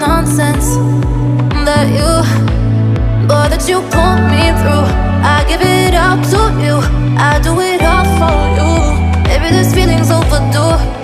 nonsense that you put me through. I give it all to you, I do it all for you. Maybe this feeling's overdue.